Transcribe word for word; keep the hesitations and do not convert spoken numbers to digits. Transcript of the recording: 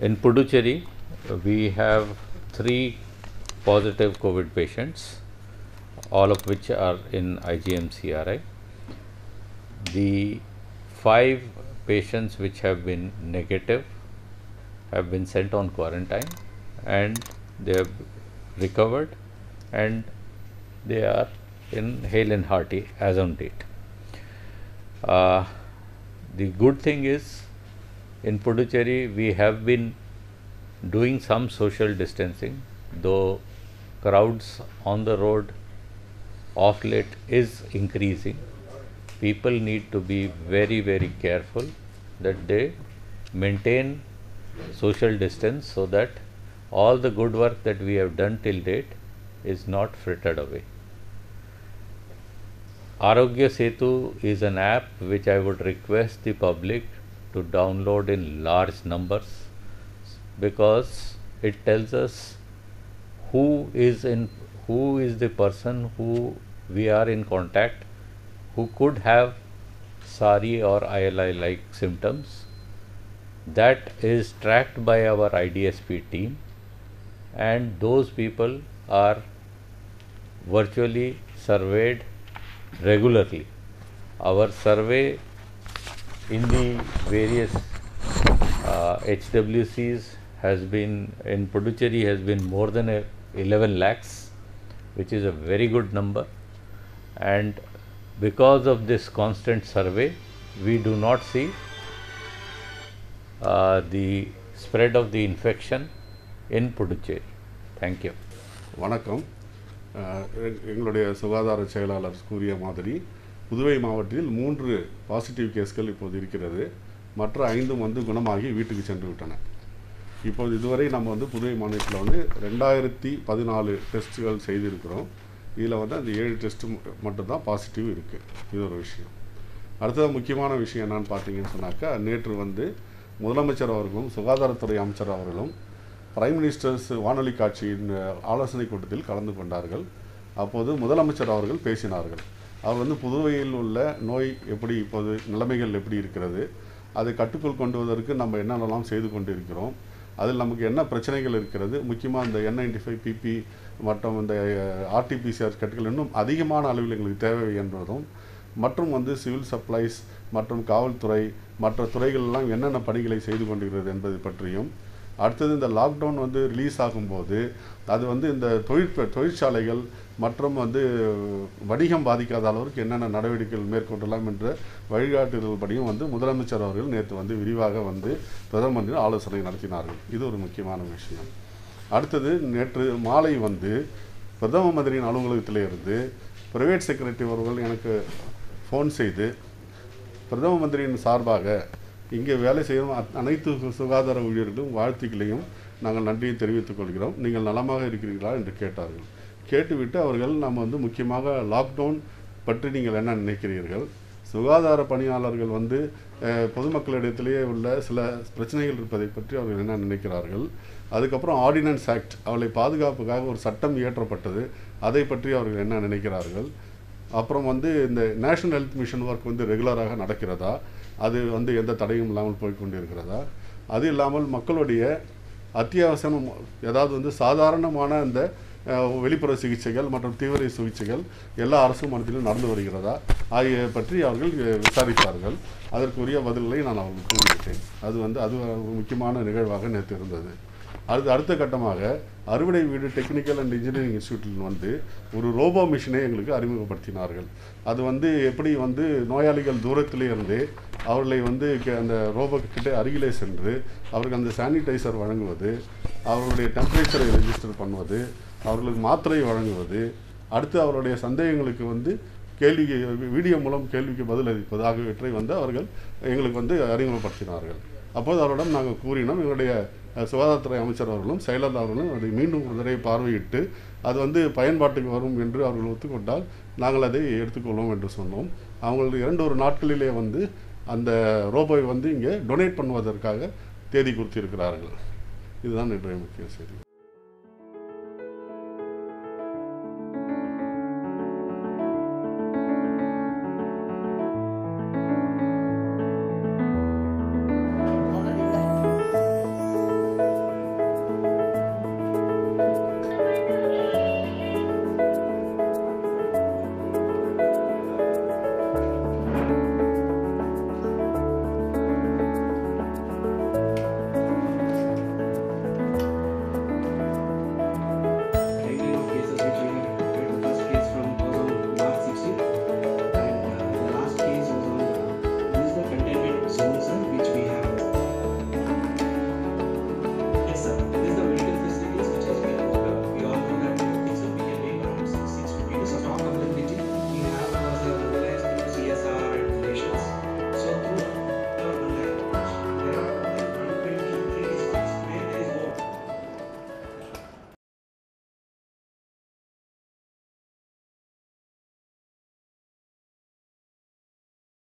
In Puducherry, we have three positive COVID patients, all of which are in I G M C R I. The five patients which have been negative have been sent on quarantine and they have recovered and they are in hale and hearty as on date. Uh, the good thing is, in Puducherry we have been doing some social distancing, though crowds on the road of late is increasing. People need to be very very careful that they maintain social distance so that all the good work that we have done till date is not frittered away. Arogya Setu is an app which I would request the public to download in large numbers, because it tells us who is in who is the person who we are in contact who could have S A R I or I L I like symptoms. That is tracked by our I D S P team, and those people are virtually surveyed regularly. Our survey in the various uh, H W Cs has been, in Puducherry has been more than a eleven lakhs, which is a very good number, and because of this constant survey we do not see uh, the spread of the infection in Puducherry. Thank you. வணக்கம். எங்களுடைய சுகாதார செயலாளர் கூறிய மாதிரி புதுவை மாவட்டத்தில் மூன்று positive கேஸ்கள் இப்போது இருக்கிறது. மற்ற ஐந்தும் வந்து குணமாகி வீட்டுக்கு சென்று விட்டன. இப்போது இதுவரை நம்ம வந்து புதுவை மாநிலத்தில் வந்து ரெண்டாயிரத்தி பதினாலு டெஸ்ட்டுகள் செய்திருக்கிறோம். இதில் வந்து அந்த ஏழு டெஸ்ட்டு மட்டும்தான் பாசிட்டிவ் இருக்குது. இது ஒரு விஷயம். அடுத்தது முக்கியமான விஷயம் என்னன்னு பார்த்தீங்கன்னு சொன்னாக்கா, நேற்று வந்து முதலமைச்சர் அவர்களும் சுகாதாரத்துறை அமைச்சர் அவர்களும் பிரைம் மினிஸ்டர்ஸ் வானொலி காட்சியின் ஆலோசனை கூட்டத்தில் கலந்து கொண்டார்கள். அப்போது முதலமைச்சர் அவர்கள் பேசினார்கள். அவர் வந்து புதுவையில் உள்ள நோய் எப்படி, இப்போது நிலைமைகள் எப்படி இருக்கிறது, அதை கட்டுக்குள் கொண்டு வருவதற்கு நம்ம என்னென்னலாம் செய்து கொண்டு இருக்கிறோம், அதில் நமக்கு என்ன பிரச்சனைகள் இருக்கிறது, முக்கியமாக இந்த என் நைன்டி ஃபைவ் பிபி மற்றும் இந்த ஆர்டிபிசிஆர் கட்டுகள் இன்னும் அதிகமான அளவில் எங்களுக்கு தேவை என்பதும், மற்றும் வந்து சிவில் சப்ளைஸ் மற்றும் காவல்துறை மற்ற துறைகளெல்லாம் என்னென்ன பணிகளை செய்து கொண்டிருக்கிறது என்பதை பற்றியும், அடுத்தது இந்த லாக்டவுன் வந்து ரிலீஸ் ஆகும்போது அது வந்து இந்த தொழிற் தொழிற்சாலைகள் மற்றும் வந்து வணிகம் பாதிக்காத அளவுக்கு என்னென்ன நடவடிக்கைகள் மேற்கொள்ளலாம் என்ற வழிகாட்டுதல் படியும் வந்து முதலமைச்சர் அவர்கள் நேற்று வந்து விரிவாக வந்து பிரதமர் ஆலோசனை நடத்தினார்கள். இது ஒரு முக்கியமான விஷயம். அடுத்தது நேற்று மாலை வந்து பிரதம மந்திரியின் அலுவலகத்திலிருந்து பிரைவேட் செக்ரட்டரி அவர்கள் எனக்கு ஃபோன் செய்து, பிரதம மந்திரியின் சார்பாக இங்கே வேலை செய்யும் அனைத்து சுகாதார ஊழியர்களும் வாழ்த்துக்களையும் நாங்கள் நன்றியை தெரிவித்துக் கொள்கிறோம், நீங்கள் நலமாக இருக்கிறீர்களா என்று கேட்டார்கள். கேட்டுவிட்டு அவர்கள் நம்ம வந்து முக்கியமாக லாக்டவுன் பற்றி நீங்கள் என்ன நினைக்கிறீர்கள், சுகாதார பணியாளர்கள் வந்து பொதுமக்களிடத்திலேயே உள்ள சில பிரச்சனைகள் இருப்பதை பற்றி அவர்கள் என்ன நினைக்கிறார்கள், அதுக்கப்புறம் ஆர்டினன்ஸ் ஆக்ட் அவளை பாதுகாப்புக்காக ஒரு சட்டம் இயற்றப்பட்டது, அதை பற்றி அவர்கள் என்ன நினைக்கிறார்கள், அப்புறம் வந்து இந்த நேஷனல் ஹெல்த் மிஷன் ஒர்க் வந்து ரெகுலராக நடக்கிறதா, அது வந்து எந்த தடையும் இல்லாமல் போய்கொண்டிருக்கிறதா, அது இல்லாமல் மக்களுடைய அத்தியாவசியம் ஏதாவது வந்து சாதாரணமான அந்த வெளிப்புற சிகிச்சைகள் மற்றும் தீவிர சிகிச்சைகள் எல்லா அரசு மருத்துவத்திலும் நடந்து வருகிறதா ஆகிய பற்றி அவர்கள் விசாரித்தார்கள். அதற்குரிய பதில்களை நான் அவர்களுக்கு கூறிவிட்டேன். அது வந்து அது முக்கியமான நிகழ்வாக நேற்று இருந்தது. அது அடுத்த கட்டமாக அறுவடை வீடு டெக்னிக்கல் அண்ட் இன்ஜினியரிங் இன்ஸ்டியூட்டில் வந்து ஒரு ரோபோ மிஷினை எங்களுக்கு அறிமுகப்படுத்தினார்கள். அது வந்து எப்படி வந்து நோயாளிகள் தூரத்திலே இருந்தே அவர்களை வந்து அந்த ரோபோ கிட்ட அருகிலே சென்று அவருக்கு அந்த சானிடைசர் வழங்குவது, அவர்களுடைய டெம்பரேச்சரை ரெஜிஸ்டர் பண்ணுவது, அவர்களுக்கு மாத்திரை வழங்குவது, அடுத்து அவருடைய சந்தேகங்களுக்கு வந்து கேள்வி வீடியோ மூலம் கேள்விக்கு பதில் அளிப்பது ஆகியவற்றை வந்து அவர்கள் எங்களுக்கு வந்து அறிமுகப்படுத்தினார்கள். அப்போது அவரிடம் நாங்கள் கூறினோம், எங்களுடைய சுகாதாரத்துறை அமைச்சர் அவர்களும் செயலாளர் அவர்களும் அதை மீண்டும் ஒரு தடவை பார்வையிட்டு அது வந்து பயன்பாட்டுக்கு வரும் என்று அவர்கள் ஒத்துக்கொண்டால் நாங்கள் அதை எடுத்துக்கொள்வோம் என்று சொன்னோம். அவங்களுக்கு இரண்டு ஒரு நாட்களிலே வந்து அந்த ரோபோவை வந்து இங்கே டொனேட் பண்ணுவதற்காக தேதி குறித்திருக்கிறார்கள். இதுதான் இன்றைய முக்கிய செய்தி.